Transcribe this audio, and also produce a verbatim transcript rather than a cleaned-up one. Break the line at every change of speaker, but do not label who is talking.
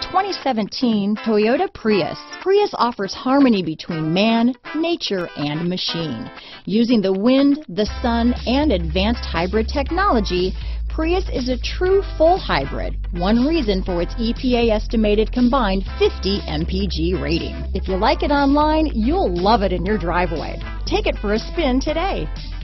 twenty seventeen Toyota Prius. Prius offers harmony between man, nature, and machine. Using the wind, the sun, and advanced hybrid technology, Prius is a true full hybrid, one reason for its E P A estimated combined fifty M P G rating. If you like it online, you'll love it in your driveway. Take it for a spin today.